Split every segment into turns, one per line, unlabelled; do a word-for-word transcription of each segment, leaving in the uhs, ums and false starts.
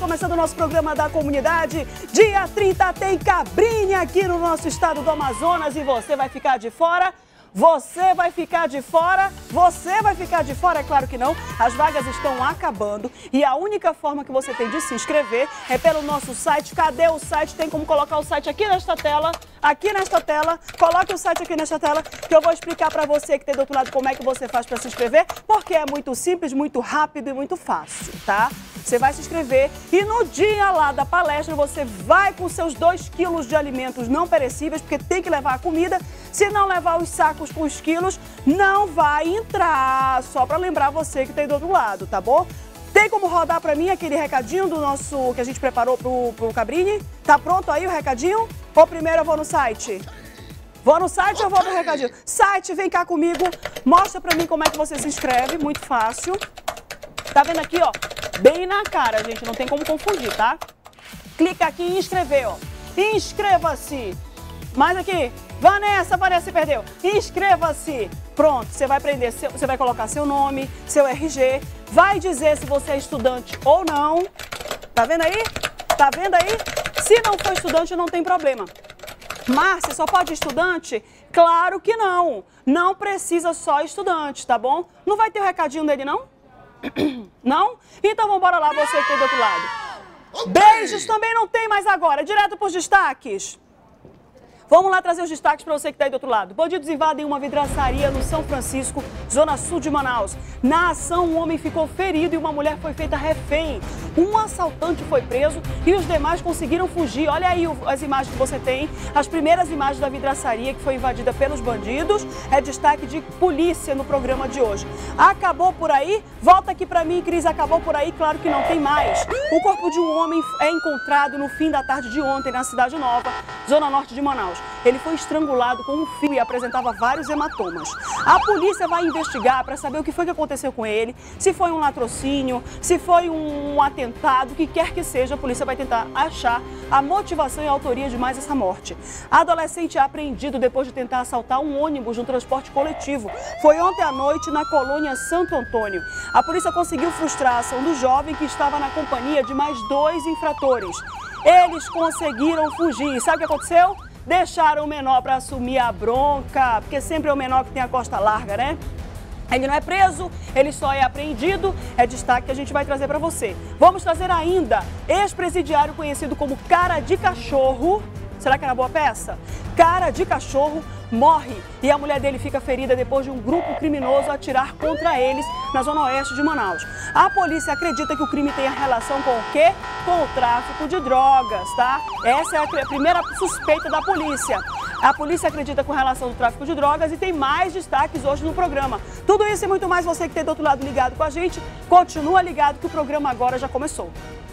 começando o nosso programa da comunidade. Dia trinta tem cabrinha aqui no nosso estado do Amazonas e você vai ficar de fora? Você vai ficar de fora? Você vai ficar de fora? É claro que não. As vagas estão acabando e a única forma que você tem de se inscrever é pelo nosso site. Cadê o site? Tem como colocar o site aqui nesta tela. Aqui nesta tela. Coloque o site aqui nesta tela que eu vou explicar para você que tem do outro lado como é que você faz para se inscrever, porque é muito simples, muito rápido e muito fácil, tá? Você vai se inscrever e no dia lá da palestra você vai com seus dois quilos de alimentos não perecíveis, porque tem que levar a comida. Se não levar os sacos com os quilos, não vai entrar. Só para lembrar você que tem do outro lado, tá bom? Tem como rodar para mim aquele recadinho do nosso que a gente preparou pro, pro Cabrini? Tá pronto aí o recadinho? Ou primeiro eu vou no site? Vou no site ou vou no recadinho? Site, vem cá comigo. Mostra para mim como é que você se inscreve. Muito fácil. Tá vendo aqui, ó? Bem na cara, gente. Não tem como confundir, tá? Clica aqui em inscrever, ó. Inscreva-se. Mais aqui. Vanessa, Vanessa se perdeu. Inscreva-se. Pronto, você vai prender, seu, você vai colocar seu nome, seu R G, vai dizer se você é estudante ou não. Tá vendo aí? Tá vendo aí? Se não for estudante, não tem problema. Márcia, só pode estudante? Claro que não. Não precisa só estudante, tá bom? Não vai ter o recadinho dele, não? Não? Então vamos embora lá, você que tem do outro lado. Beijos também não tem mais agora. Direto para os destaques. Vamos lá trazer os destaques para você que está aí do outro lado. Bandidos invadem uma vidraçaria no São Francisco, zona sul de Manaus. Na ação, um homem ficou ferido e uma mulher foi feita refém. Um assaltante foi preso e os demais conseguiram fugir. Olha aí as imagens que você tem. As primeiras imagens da vidraçaria que foi invadida pelos bandidos. É destaque de polícia no programa de hoje. Acabou por aí? Volta aqui para mim, Cris. Acabou por aí? Claro que não tem mais. O corpo de um homem é encontrado no fim da tarde de ontem na Cidade Nova, zona norte de Manaus. Ele foi estrangulado com um fio e apresentava vários hematomas. A polícia vai investigar para saber o que foi que aconteceu com ele, se foi um latrocínio, se foi um atentado, o que quer que seja, a polícia vai tentar achar a motivação e a autoria de mais essa morte. A adolescente é apreendido depois de tentar assaltar um ônibus no transporte coletivo. Foi ontem à noite na colônia Santo Antônio. A polícia conseguiu frustrar a ação do jovem que estava na companhia de mais dois infratores. Eles conseguiram fugir. E sabe o que aconteceu? Deixaram o menor para assumir a bronca, porque sempre é o menor que tem a costa larga, né? Ele não é preso, ele só é apreendido, é destaque que a gente vai trazer para você. Vamos trazer ainda ex-presidiário conhecido como Cara de Cachorro. Será que era boa peça? Cara de Cachorro morre e a mulher dele fica ferida depois de um grupo criminoso atirar contra eles na zona oeste de Manaus. A polícia acredita que o crime tenha relação com o quê? Com o tráfico de drogas, tá? Essa é a primeira suspeita da polícia. A polícia acredita com relação ao tráfico de drogas e tem mais destaques hoje no programa. Tudo isso e muito mais, você que tem do outro lado ligado com a gente, continua ligado que o programa agora já começou.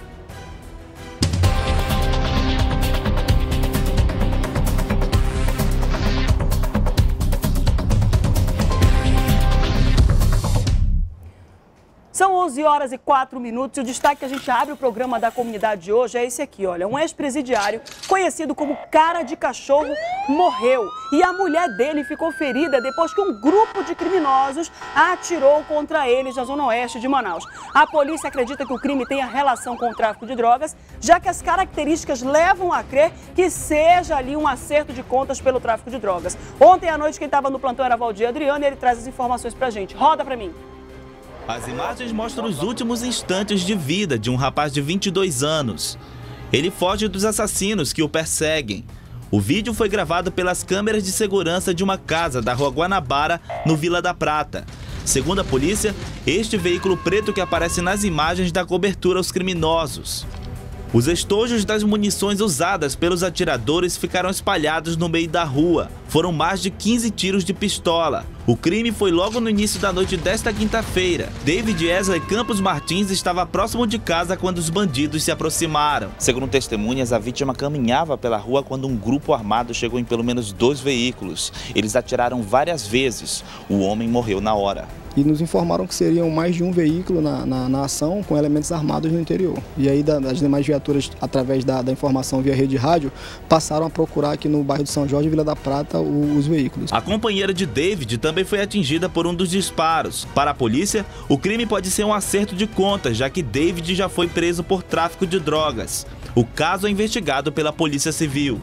São onze horas e quatro minutos e o destaque que a gente abre o programa da comunidade de hoje é esse aqui, olha. Um ex-presidiário, conhecido como Cara de Cachorro, morreu e a mulher dele ficou ferida depois que um grupo de criminosos atirou contra eles na zona oeste de Manaus. A polícia acredita que o crime tenha relação com o tráfico de drogas, já que as características levam a crer que seja ali um acerto de contas pelo tráfico de drogas. Ontem à noite quem estava no plantão era Valdir Adriano e ele traz as informações pra gente. Roda pra mim.
As imagens mostram os últimos instantes de vida de um rapaz de vinte e dois anos. Ele foge dos assassinos que o perseguem. O vídeo foi gravado pelas câmeras de segurança de uma casa da Rua Guanabara, no Vila da Prata. Segundo a polícia, este veículo preto que aparece nas imagens dá cobertura aos criminosos. Os estojos das munições usadas pelos atiradores ficaram espalhados no meio da rua. Foram mais de quinze tiros de pistola. O crime foi logo no início da noite desta quinta-feira. David Wesley Campos Martins estava próximo de casa quando os bandidos se aproximaram. Segundo testemunhas, a vítima caminhava pela rua quando um grupo armado chegou em pelo menos dois veículos. Eles atiraram várias vezes. O homem morreu na hora.
e nos informaram que seriam mais de um veículo na, na, na ação com elementos armados no interior. E aí da, as demais viaturas, através da, da informação via rede de rádio, passaram a procurar aqui no bairro de São Jorge e Vila da Prata o, os veículos.
A companheira de David também foi atingida por um dos disparos. Para a polícia, o crime pode ser um acerto de contas, já que David já foi preso por tráfico de drogas. O caso é investigado pela Polícia Civil.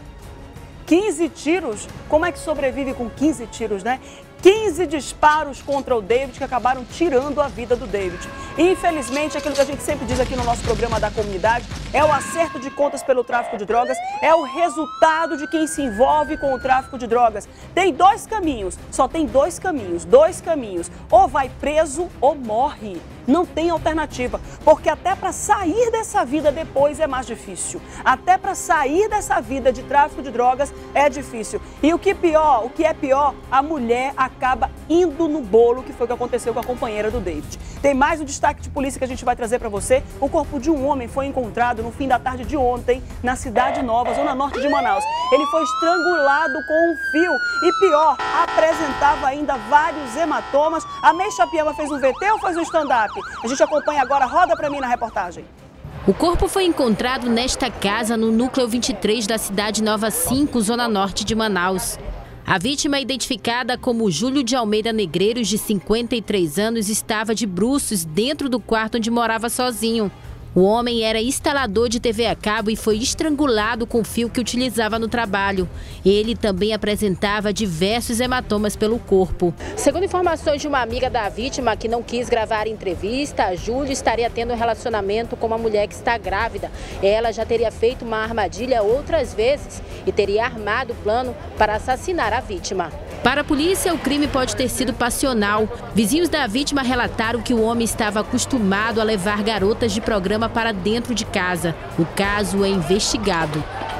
quinze tiros? Como é que sobrevive com quinze tiros, né? quinze disparos contra o David que acabaram tirando a vida do David. Infelizmente, aquilo que a gente sempre diz aqui no nosso programa da comunidade é o acerto de contas pelo tráfico de drogas, é o resultado de quem se envolve com o tráfico de drogas. Tem dois caminhos, só tem dois caminhos, dois caminhos. Ou vai preso ou morre. Não tem alternativa, porque até para sair dessa vida depois é mais difícil. Até para sair dessa vida de tráfico de drogas é difícil. E o que pior, o que é pior, a mulher acaba indo no bolo, que foi o que aconteceu com a companheira do David. Tem mais um destaque de polícia que a gente vai trazer para você. O corpo de um homem foi encontrado no fim da tarde de ontem, na Cidade Nova, zona norte de Manaus. Ele foi estrangulado com um fio e pior, apresentava ainda vários hematomas. A Meixa Piama fez um V T ou fez um stand-up? A gente acompanha agora, roda para mim na reportagem.
O corpo foi encontrado nesta casa no núcleo vinte e três da Cidade Nova cinco, zona norte de Manaus. A vítima, identificada como Júlio de Almeida Negreiros, de cinquenta e três anos, estava de bruços dentro do quarto onde morava sozinho. O homem era instalador de T V a cabo e foi estrangulado com o fio que utilizava no trabalho. Ele também apresentava diversos hematomas pelo corpo. Segundo informações de uma amiga da vítima que não quis gravar a entrevista, Júlio estaria tendo um relacionamento com uma mulher que está grávida. Ela já teria feito uma armadilha outras vezes e teria armado o plano para assassinar a vítima. Para a polícia, o crime pode ter sido passional. Vizinhos da vítima relataram que o homem estava acostumado a levar garotas de programa para dentro de casa. O caso é investigado.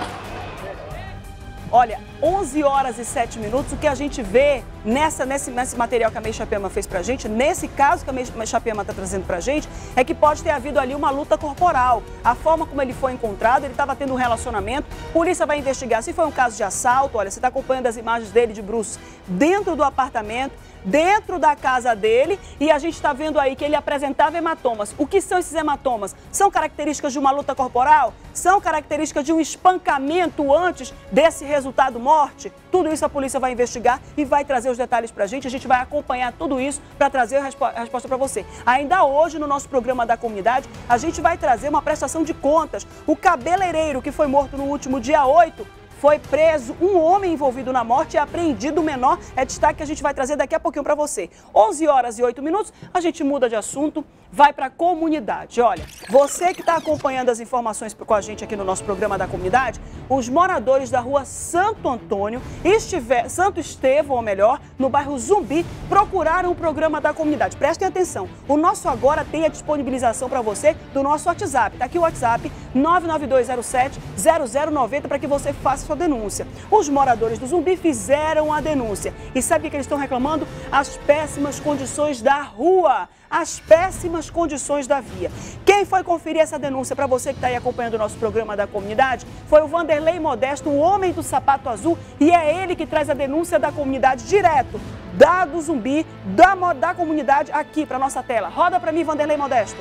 Olha, onze horas e sete minutos, o que a gente vê nessa, nesse, nesse material que a Meixa Piama fez pra gente, nesse caso que a Meixa Piama está trazendo pra gente, é que pode ter havido ali uma luta corporal. A forma como ele foi encontrado, ele estava tendo um relacionamento, a polícia vai investigar se foi um caso de assalto. Olha, você está acompanhando as imagens dele de bruços dentro do apartamento, dentro da casa dele, e a gente está vendo aí que ele apresentava hematomas. O que são esses hematomas? São características de uma luta corporal? São características de um espancamento antes desse resultado morte? Tudo isso a polícia vai investigar e vai trazer os detalhes pra gente. A gente vai acompanhar tudo isso para trazer a, respo a resposta para você. Ainda hoje, no nosso programa da comunidade, a gente vai trazer uma prestação de contas. O cabeleireiro que foi morto no último dia oito, foi preso um homem envolvido na morte e apreendido o menor. É destaque que a gente vai trazer daqui a pouquinho para você. onze horas e oito minutos, a gente muda de assunto, vai para a comunidade. Olha, você que está acompanhando as informações com a gente aqui no nosso programa da comunidade, os moradores da rua Santo Antônio, estiver, Santo Estevão, ou melhor, no bairro Zumbi, procuraram o programa da comunidade. Prestem atenção, o nosso agora tem a disponibilização para você do nosso WhatsApp. Está aqui o WhatsApp nove nove dois zero sete zero zero nove zero para que você faça sua denúncia. Os moradores do Zumbi fizeram a denúncia. E sabe o que eles estão reclamando? As péssimas condições da rua. As péssimas condições da via. Quem foi conferir essa denúncia para você que está aí acompanhando o nosso programa da comunidade foi o Vanderlei Modesto, o homem do sapato azul, e é ele que traz a denúncia da comunidade direto, da do Zumbi, da, da comunidade aqui para nossa tela. Roda para mim, Vanderlei Modesto.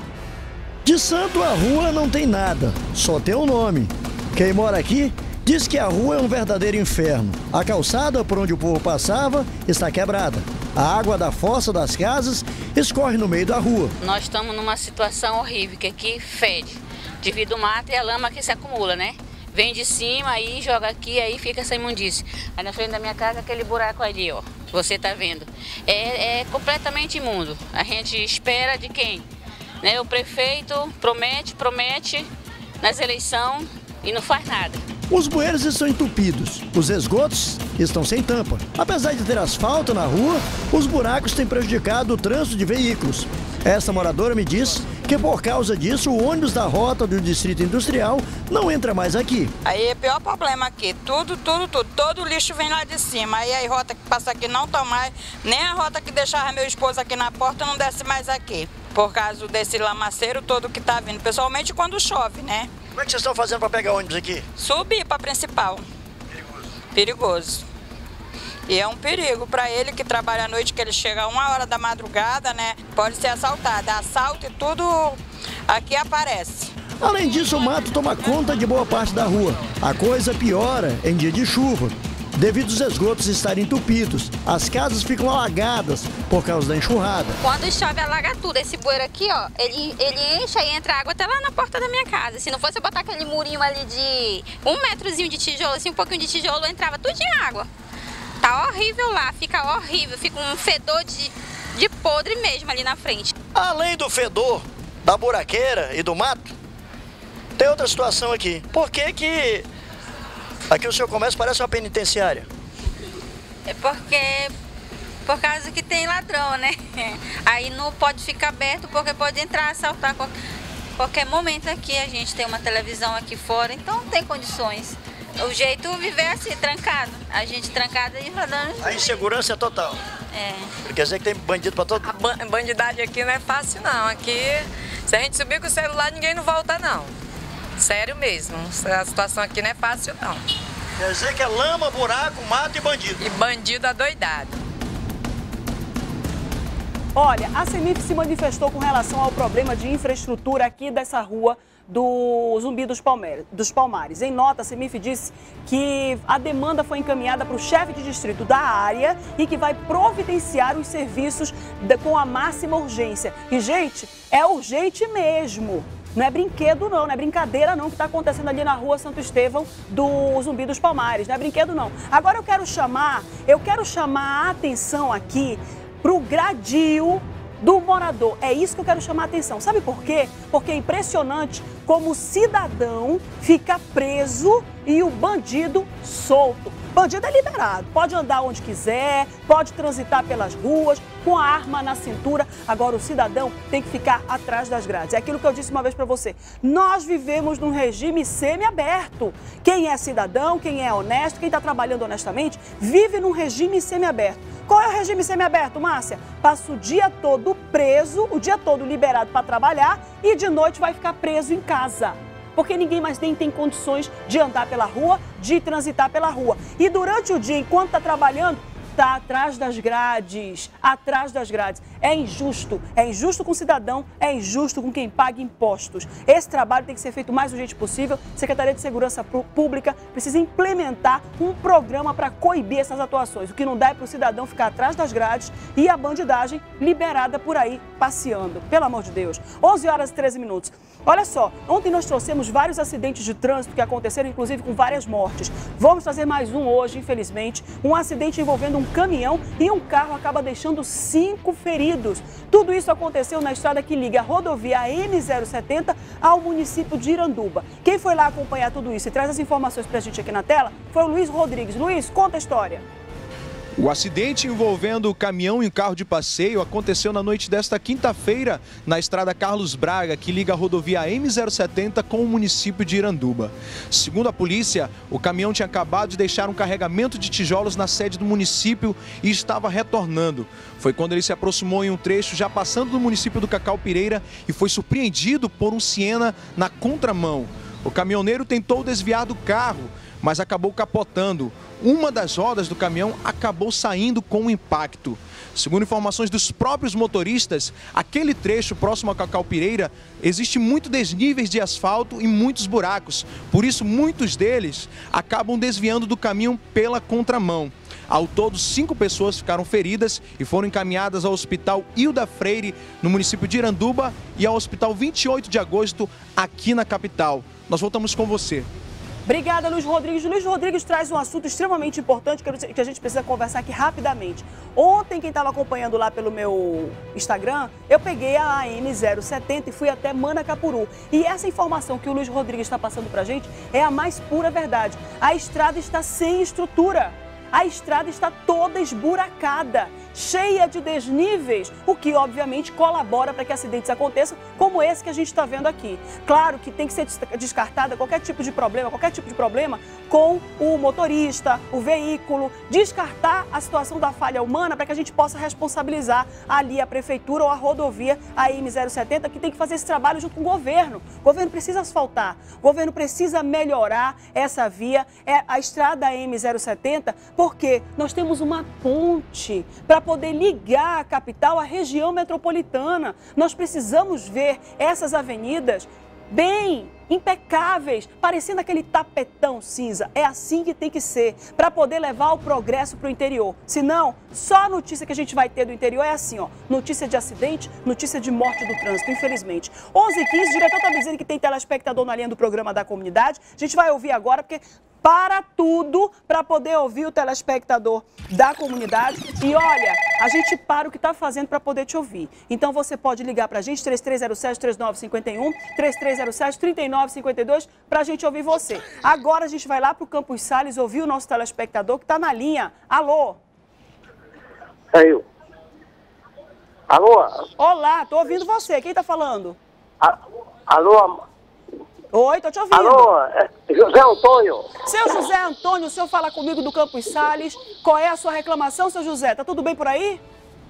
De santo a rua não tem nada, só tem um nome. Quem mora aqui diz que a rua é um verdadeiro inferno. A calçada por onde o povo passava está quebrada. A água da fossa das casas escorre no meio da rua.
Nós estamos numa situação horrível, que aqui fede, devido ao mato e a lama que se acumula, né? Vem de cima, aí joga aqui, aí fica essa imundície. Aí na frente da minha casa, aquele buraco ali, ó, você tá vendo. É, é completamente imundo. A gente espera de quem? Né? O prefeito promete, promete nas eleições e não faz nada.
Os bueiros estão entupidos, os esgotos estão sem tampa. Apesar de ter asfalto na rua, os buracos têm prejudicado o trânsito de veículos. Essa moradora me diz que por causa disso o ônibus da rota do Distrito Industrial não entra mais aqui.
Aí é o pior problema aqui, tudo, tudo, tudo, todo o lixo vem lá de cima. Aí a rota que passa aqui não tá mais, nem a rota que deixava meu esposo aqui na porta não desce mais aqui. Por causa desse lamaceiro todo que tá vindo, pessoalmente quando chove, né?
Como é que vocês estão fazendo para pegar ônibus aqui?
Subir para a principal.
Perigoso.
Perigoso. E é um perigo para ele que trabalha à noite, que ele chega a uma hora da madrugada, né? Pode ser assaltado. Assalto e tudo aqui aparece.
Além disso, o mato toma conta de boa parte da rua. A coisa piora em dia de chuva. Devido aos esgotos estarem entupidos, as casas ficam alagadas por causa da enxurrada.
Quando chove, alaga tudo. Esse bueiro aqui, ó, ele, ele enche e entra água até lá na porta da minha casa. Se não fosse eu botar aquele murinho ali de um metrozinho de tijolo, assim, um pouquinho de tijolo, entrava tudo em água. Tá horrível lá, fica horrível, fica um fedor de, de podre mesmo ali na frente.
Além do fedor, da buraqueira e do mato, tem outra situação aqui. Por que que aqui o seu comércio parece uma penitenciária?
É porque, por causa que tem ladrão, né? Aí não pode ficar aberto porque pode entrar, assaltar qualquer, qualquer momento aqui. A gente tem uma televisão aqui fora, então não tem condições. O jeito é viver assim, trancado. A gente trancada e rodando.
A insegurança é total.
É.
Quer dizer que tem bandido pra todo mundo?
A bandidagem aqui não é fácil, não. Aqui, se a gente subir com o celular, ninguém não volta, não. Sério mesmo. A situação aqui não é fácil, não.
Quer dizer que é lama, buraco, mato e bandido.
E bandido adoidado.
Olha, a CEMIF se manifestou com relação ao problema de infraestrutura aqui dessa rua do Zumbi dos Palmares. Dos Palmares. Em nota, a CEMIF disse que a demanda foi encaminhada para o chefe de distrito da área e que vai providenciar os serviços de, com a máxima urgência. E, gente, é urgente mesmo. Não é brinquedo não, não é brincadeira não que está acontecendo ali na rua Santo Estevão do Zumbi dos Palmares, não é brinquedo não. Agora eu quero chamar, eu quero chamar a atenção aqui para o gradil do morador. É isso que eu quero chamar a atenção. Sabe por quê? Porque é impressionante como o cidadão fica preso e o bandido solto. Bandido é liberado, pode andar onde quiser, pode transitar pelas ruas, com a arma na cintura. Agora o cidadão tem que ficar atrás das grades. É aquilo que eu disse uma vez para você. Nós vivemos num regime semiaberto. Quem é cidadão, quem é honesto, quem está trabalhando honestamente, vive num regime semiaberto. Qual é o regime semiaberto, Márcia? Passa o dia todo preso, o dia todo liberado para trabalhar e de noite vai ficar preso em casa. Porque ninguém mais nem tem condições de andar pela rua, de transitar pela rua. E durante o dia, enquanto está trabalhando, está atrás das grades, atrás das grades. É injusto, é injusto com o cidadão, é injusto com quem paga impostos. Esse trabalho tem que ser feito o mais urgente possível. Secretaria de Segurança Pública precisa implementar um programa para coibir essas atuações. O que não dá é para o cidadão ficar atrás das grades e a bandidagem liberada por aí, passeando. Pelo amor de Deus. onze horas e treze minutos. Olha só, ontem nós trouxemos vários acidentes de trânsito que aconteceram, inclusive com várias mortes. Vamos trazer mais um hoje, infelizmente. Um acidente envolvendo um caminhão e um carro acaba deixando cinco feridos. Tudo isso aconteceu na estrada que liga a rodovia M zero setenta ao município de Iranduba. Quem foi lá acompanhar tudo isso e traz as informações pra gente aqui na tela foi o Luiz Rodrigues. Luiz, conta a história.
O acidente envolvendo o caminhão e um carro de passeio aconteceu na noite desta quinta-feira na estrada Carlos Braga, que liga a rodovia M zero setenta com o município de Iranduba. Segundo a polícia, o caminhão tinha acabado de deixar um carregamento de tijolos na sede do município e estava retornando. Foi quando ele se aproximou em um trecho já passando do município do Cacaupireira e foi surpreendido por um Siena na contramão. O caminhoneiro tentou desviar do carro, mas acabou capotando. Uma das rodas do caminhão acabou saindo com o impacto. Segundo informações dos próprios motoristas, aquele trecho próximo ao Cacaupireira existe muito desníveis de asfalto e muitos buracos. Por isso, muitos deles acabam desviando do caminho pela contramão. Ao todo, cinco pessoas ficaram feridas e foram encaminhadas ao Hospital Hilda Freire, no município de Iranduba, e ao Hospital vinte e oito de agosto, aqui na capital. Nós voltamos com você.
Obrigada, Luiz Rodrigues. Luiz Rodrigues traz um assunto extremamente importante que a gente precisa conversar aqui rapidamente. Ontem, quem estava acompanhando lá pelo meu Instagram, eu peguei a M zero setenta e fui até Manacapuru. E essa informação que o Luiz Rodrigues está passando para a gente é a mais pura verdade. A estrada está sem estrutura. A estrada está toda esburacada. cheia de desníveis, o que obviamente colabora para que acidentes aconteçam, como esse que a gente está vendo aqui. Claro que tem que ser descartada qualquer tipo de problema, qualquer tipo de problema com o motorista, o veículo, descartar a situação da falha humana para que a gente possa responsabilizar ali a prefeitura ou a rodovia, a M zero setenta, que tem que fazer esse trabalho junto com o governo. O governo precisa asfaltar, o governo precisa melhorar essa via, é a estrada M zero setenta, porque nós temos uma ponte para poder ligar a capital à região metropolitana. Nós precisamos ver essas avenidas bem impecáveis, parecendo aquele tapetão cinza. É assim que tem que ser, para poder levar o progresso para o interior. Senão, só a notícia que a gente vai ter do interior é assim, ó, notícia de acidente, notícia de morte do trânsito, infelizmente. onze e quinze, o diretor está me dizendo que tem telespectador na linha do programa da comunidade. A gente vai ouvir agora, porque para tudo para poder ouvir o telespectador da comunidade. E olha, a gente para o que está fazendo para poder te ouvir. Então você pode ligar para a gente, três três zero sete, três nove cinco um, três três zero sete, três nove cinco dois, para a gente ouvir você. Agora a gente vai lá para o Campos Sales ouvir o nosso telespectador que está na linha. Alô?
Saiu. Alô?
Olá, tô ouvindo você. Quem está falando?
A, alô?
Oi, tô te ouvindo.
Alô, é José Antônio.
Seu José Antônio, o senhor fala comigo do Campos Sales. Qual é a sua reclamação, seu José? Tá tudo bem por aí?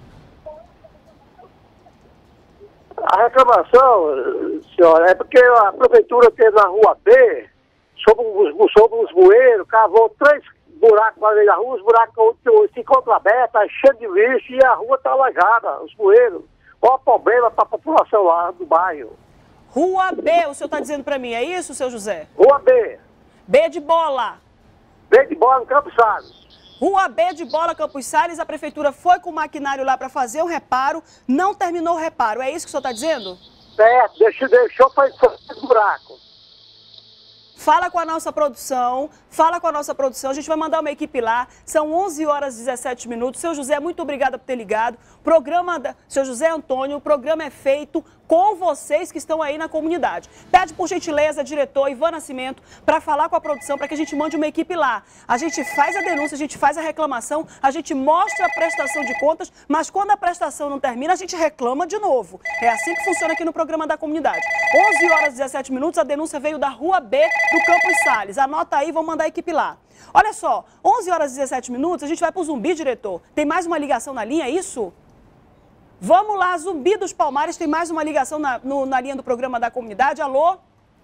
A reclamação, senhora, é porque a prefeitura teve na rua B, sobre os, sobre os bueiros, cavou três buracos ali na rua, os buracos se encontram abertos, cheio de lixo e a rua está alagada, os bueiros. Qual o problema para a população lá do bairro?
Rua B, o senhor está dizendo para mim, é isso, seu José?
Rua B.
B de bola.
B de bola no Campos Sales.
Rua B de bola, Campos Sales, a prefeitura foi com o maquinário lá para fazer um reparo, não terminou o reparo, é isso que o senhor está dizendo?
Certo, deixou, deixou para esse buraco.
Fala com a nossa produção, fala com a nossa produção, a gente vai mandar uma equipe lá, são onze horas e dezessete minutos. Seu José, muito obrigada por ter ligado. Programa da... Seu José Antônio, o programa é feito com vocês que estão aí na comunidade. Pede por gentileza, diretor Ivan Nascimento, para falar com a produção, para que a gente mande uma equipe lá. A gente faz a denúncia, a gente faz a reclamação, a gente mostra a prestação de contas, mas quando a prestação não termina, a gente reclama de novo. É assim que funciona aqui no programa da comunidade. onze horas e dezessete minutos, a denúncia veio da Rua B do Campos Sales. Anota aí, vamos mandar a equipe lá. Olha só, onze horas e dezessete minutos, a gente vai para o Zumbi, diretor. Tem mais uma ligação na linha, é isso? Vamos lá, Zumbi dos Palmares, tem mais uma ligação na, no, na linha do programa da comunidade. Alô?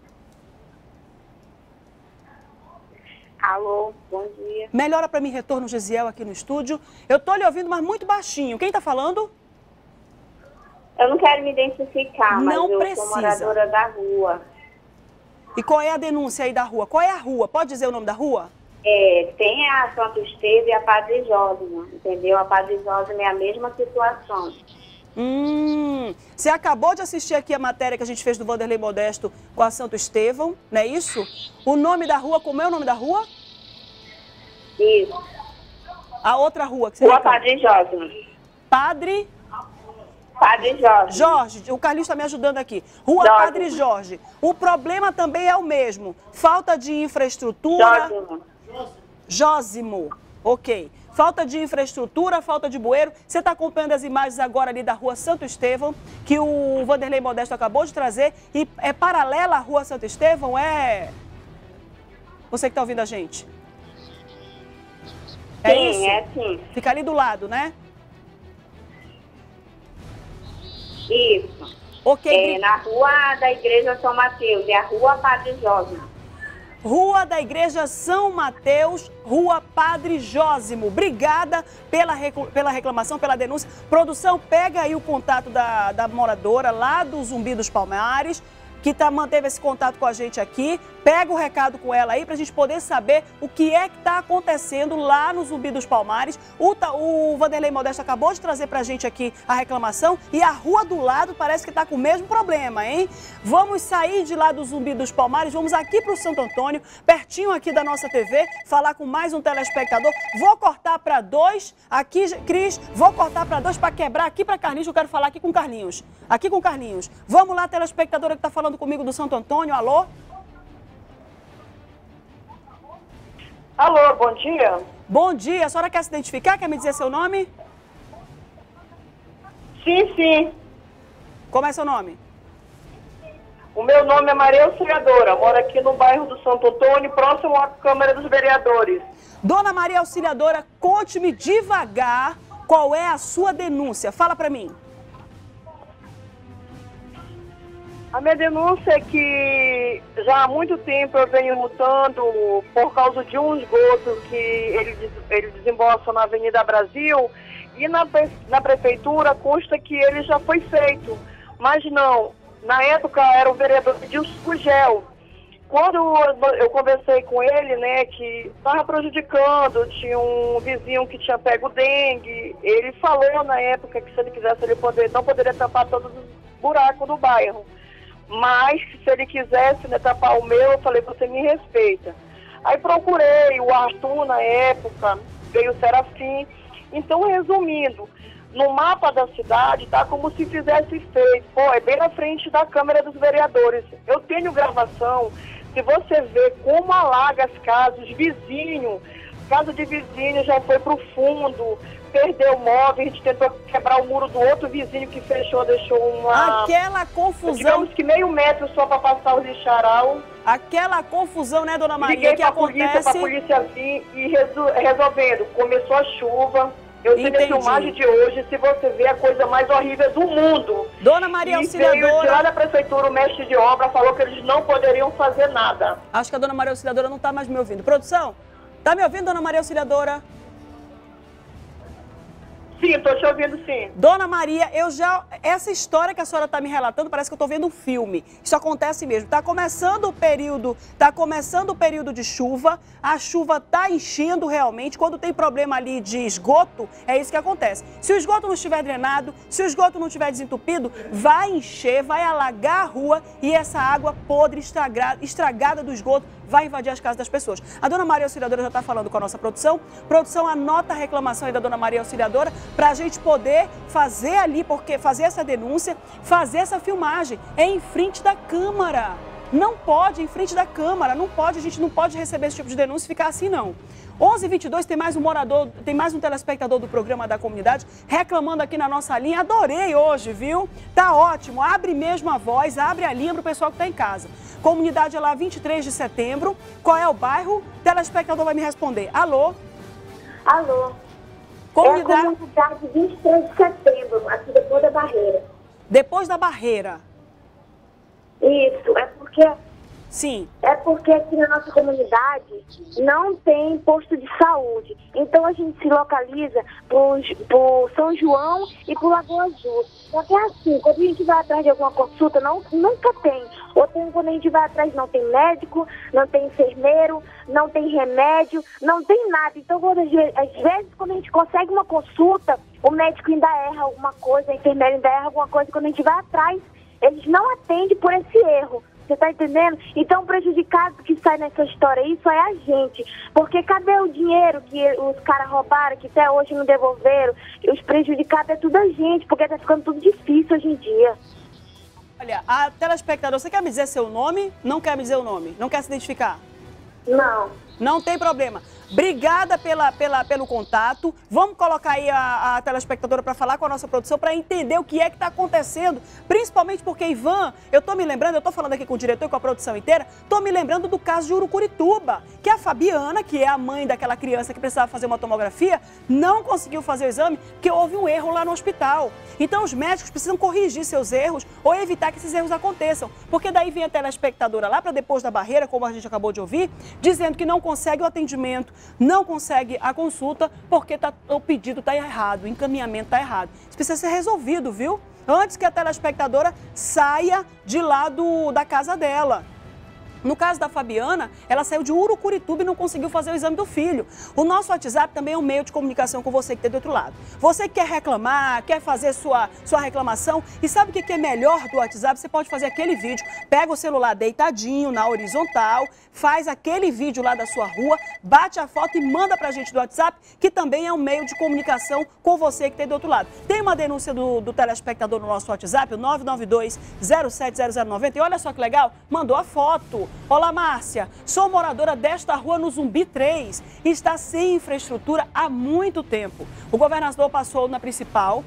Alô, bom dia.
Melhora para mim, retorno Gesiel aqui no estúdio. Eu tô lhe ouvindo, mas muito baixinho. Quem tá falando?
Eu não quero me identificar, mas
não
eu
precisa.
sou moradora da rua.
E qual é a denúncia aí da rua? Qual é a rua? Pode dizer o nome da rua?
É, tem a Santo Estevão e a Padre Jósimo, entendeu? A Padre Jósimo é a mesma situação.
Hum, você acabou de assistir aqui a matéria que a gente fez do Vanderlei Modesto com a Santo Estevão, não é isso? O nome da rua, como é o nome da rua?
Isso.
A outra rua que você
Rua
reclama.
Padre Jósimo.
Padre?
Padre Jorge.
Jorge, o Carlinhos está me ajudando aqui. Rua
Jorge.
Padre Jorge. O problema também é o mesmo. Falta de infraestrutura.
Jósimo.
Jósimo. Ok. Falta de infraestrutura, falta de bueiro. Você está acompanhando as imagens agora ali da Rua Santo Estevão, que o Vanderlei Modesto acabou de trazer. E é paralela à Rua Santo Estevão? É... Você que está ouvindo a gente? É
sim,
isso?
é sim.
Fica ali do lado, né?
Isso.
Ok.
É na Rua da Igreja São Mateus, é a Rua Padre Jósimo.
Rua da Igreja São Mateus, Rua Padre Jósimo. Obrigada pela, pela reclamação, pela denúncia. Produção, pega aí o contato da, da moradora lá do Zumbi dos Palmares, que tá, manteve esse contato com a gente aqui. Pega o recado com ela aí pra gente poder saber o que é que tá acontecendo lá no Zumbi dos Palmares. O, o Vanderlei Modesto acabou de trazer pra gente aqui a reclamação e a rua do lado parece que tá com o mesmo problema, hein? Vamos sair de lá do Zumbi dos Palmares, vamos aqui pro Santo Antônio, pertinho aqui da nossa T V, falar com mais um telespectador. Vou cortar pra dois aqui, Cris, vou cortar pra dois pra quebrar aqui pra Carlinhos, eu quero falar aqui com o Carlinhos. Aqui com o Carlinhos. Vamos lá, telespectadora que tá falando comigo do Santo Antônio, alô?
Alô, bom dia.
Bom dia, a senhora quer se identificar? Quer me dizer seu nome?
Sim, sim.
Como é seu nome?
O meu nome é Maria Auxiliadora, moro aqui no bairro do Santo Antônio, próximo à Câmara dos Vereadores.
Dona Maria Auxiliadora, conte-me devagar qual é a sua denúncia. Fala pra mim.
A minha denúncia é que já há muito tempo eu venho lutando por causa de um esgoto que ele, ele desembolsa na Avenida Brasil e na, na prefeitura consta que ele já foi feito, mas não. Na época era o vereador Edilson Gugel. Quando eu conversei com ele, né, que estava prejudicando, tinha um vizinho que tinha pego dengue, ele falou na época que se ele quisesse ele poder, não poderia tampar todos os buracos do bairro. Mas se ele quisesse, né, tapar o meu, eu falei, você me respeita. Aí procurei o Arthur na época, veio o Serafim. Então, resumindo, no mapa da cidade tá como se fizesse feito. Pô, é bem na frente da Câmara dos Vereadores. Eu tenho gravação, se você vê como alaga as casas, vizinho, casa de vizinho já foi pro fundo, perdeu o móvel, a gente tentou quebrar o muro do outro vizinho que fechou, deixou uma...
Aquela confusão...
Digamos que meio metro só para passar o lixaral.
Aquela confusão, né, Dona Maria,
Liguei
que
pra
acontece...
polícia, pra polícia vir e resol... resolvendo. Começou a chuva, eu tenho a filmagem de hoje, se você ver a coisa mais horrível do mundo.
Dona Maria
e
Auxiliadora...
veio de lá da prefeitura, o mestre de obra falou que eles não poderiam fazer nada.
Acho que a Dona Maria Auxiliadora não está mais me ouvindo. Produção, tá me ouvindo, Dona Maria Auxiliadora?
Sim, estou te ouvindo, sim.
Dona Maria, eu já... Essa história que a senhora está me relatando, parece que eu estou vendo um filme. Isso acontece mesmo. Está começando o período, tá começando o período de chuva, a chuva está enchendo realmente. Quando tem problema ali de esgoto, é isso que acontece. Se o esgoto não estiver drenado, se o esgoto não estiver desentupido, vai encher, vai alagar a rua e essa água podre, estragada, estragada do esgoto, vai invadir as casas das pessoas. A Dona Maria Auxiliadora já está falando com a nossa produção. Produção, anota a reclamação aí da Dona Maria Auxiliadora para a gente poder fazer ali, porque fazer essa denúncia, fazer essa filmagem. É em frente da Câmara. Não pode, em frente da Câmara, não pode, a gente não pode receber esse tipo de denúncia e ficar assim, não. onze e vinte e dois, tem mais um morador, tem mais um telespectador do programa da comunidade reclamando aqui na nossa linha. Adorei hoje, viu? Tá ótimo, abre mesmo a voz, abre a linha para o pessoal que está em casa. Comunidade é lá, vinte e três de setembro. Qual é o bairro? O telespectador vai me responder. Alô?
Alô?
Comunidade...
É a comunidade vinte e três de setembro, aqui depois da barreira.
Depois da barreira.
Isso, é porque...
Sim.
É porque aqui na nossa comunidade não tem posto de saúde. Então a gente se localiza por, por São João e por Lagoa Azul. Só que é assim, quando a gente vai atrás de alguma consulta, não, nunca tem. Ou tem, quando a gente vai atrás, não tem médico, não tem enfermeiro, não tem remédio, não tem nada. Então, quando, às vezes, quando a gente consegue uma consulta, o médico ainda erra alguma coisa, a enfermeira ainda erra alguma coisa. Quando a gente vai atrás, eles não atendem por esse erro. Você tá entendendo? Então, o prejudicado que sai nessa história aí só é a gente. Porque cadê o dinheiro que os caras roubaram, que até hoje não devolveram? E os prejudicados é tudo a gente, porque tá ficando tudo difícil hoje em dia.
Olha, a telespectadora, você quer me dizer seu nome? Não quer me dizer o nome? Não quer se identificar?
Não.
Não tem problema. Obrigada pela, pela, pelo contato. Vamos colocar aí a, a telespectadora para falar com a nossa produção, para entender o que é que está acontecendo. Principalmente porque, Ivan, eu estou me lembrando, eu estou falando aqui com o diretor e com a produção inteira, estou me lembrando do caso de Urucurituba, que a Fabiana, que é a mãe daquela criança que precisava fazer uma tomografia, não conseguiu fazer o exame porque houve um erro lá no hospital. Então, os médicos precisam corrigir seus erros ou evitar que esses erros aconteçam. Porque daí vem a telespectadora lá para depois da barreira, como a gente acabou de ouvir, dizendo que não consegue o atendimento, não consegue a consulta porque tá, o pedido está errado, o encaminhamento está errado. Isso precisa ser resolvido, viu? Antes que a telespectadora saia de lá do, da casa dela. No caso da Fabiana, ela saiu de Urucurituba e não conseguiu fazer o exame do filho. O nosso WhatsApp também é um meio de comunicação com você que está do outro lado. Você que quer reclamar, quer fazer sua, sua reclamação, e sabe o que é melhor do WhatsApp? Você pode fazer aquele vídeo, pega o celular deitadinho, na horizontal, faz aquele vídeo lá da sua rua, bate a foto e manda pra gente do WhatsApp, que também é um meio de comunicação com você que está do outro lado. Tem uma denúncia do, do telespectador no nosso WhatsApp, o nove nove dois, zero sete zero zero nove zero, e olha só que legal, mandou a foto. Olá, Márcia, sou moradora desta rua no Zumbi três e está sem infraestrutura há muito tempo. O governador passou na principal,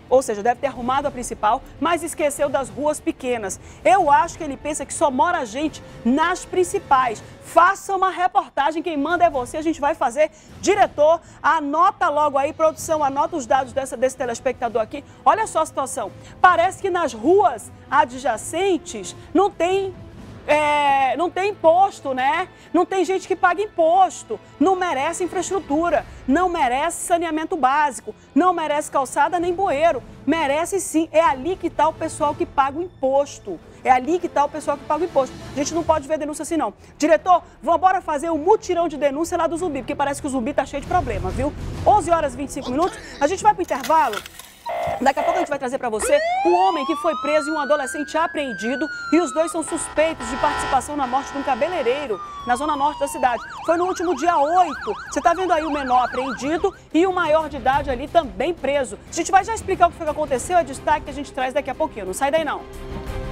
Ou seja, deve ter arrumado a principal, mas esqueceu das ruas pequenas. Eu acho que ele pensa que só mora gente nas principais. Faça uma reportagem, quem manda é você, a gente vai fazer. Diretor, anota logo aí, produção, anota os dados dessa, desse telespectador aqui. Olha só a situação. Parece que nas ruas adjacentes não tem... É, não tem imposto, né? Não tem gente que paga imposto, não merece infraestrutura, não merece saneamento básico, não merece calçada nem bueiro. Merece sim, é ali que está o pessoal que paga o imposto. É ali que está o pessoal que paga o imposto. A gente não pode ver denúncia assim, não. Diretor, vamos embora fazer um mutirão de denúncia lá do Zumbi, porque parece que o Zumbi tá cheio de problema, viu? onze horas e vinte e cinco minutos, a gente vai pro intervalo. Daqui a pouco a gente vai trazer para você o homem que foi preso e um adolescente apreendido, e os dois são suspeitos de participação na morte de um cabeleireiro na zona norte da cidade. Foi no último dia oito. Você está vendo aí o menor apreendido e o maior de idade ali também preso. A gente vai já explicar o que foi que aconteceu, é destaque que a gente traz daqui a pouquinho. Não sai daí não.